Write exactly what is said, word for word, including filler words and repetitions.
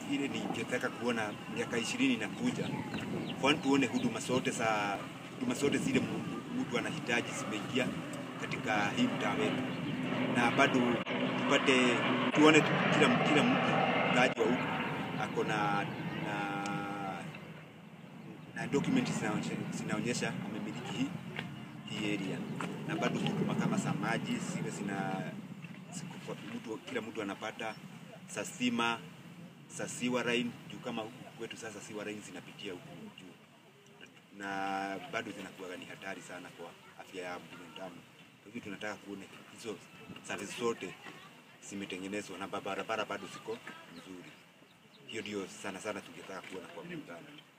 ile ningetaka kuona miaka ishirini inakuja, kwani tuone huduma zote za huduma zote zile mtu anahitaji zimeingia katika hii mtaa wetu, na bado tupate tuone kila kila mtu mkaaji wa huko ako na na na document zinaonyesha amemiliki hii hii area, na bado huduma kama za maji zile zina mtu, kila mtu anapata za stima, za sewer line juu kama huku kwetu sasa sewer line zinapitia huku juu, na bado zinakuwa ni hatari sana kwa afya ya binadamu. Kwa hivyo tunataka kuona hizo services zote zimetengenezwa na barabara bado ziko nzuri. Hiyo ndio sana sana tungetaka kuona kwa mkutano.